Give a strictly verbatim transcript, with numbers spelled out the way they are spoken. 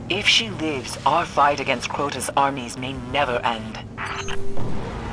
If she lives, our fight against Crota's armies may never end.